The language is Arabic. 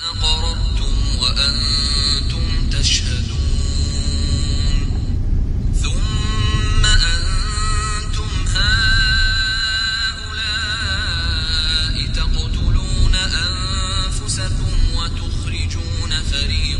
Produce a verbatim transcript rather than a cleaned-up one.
أقررتم وأنتم تشهدون ثم أنتم هؤلاء تقتلون أنفسكم وتخرجون فريقا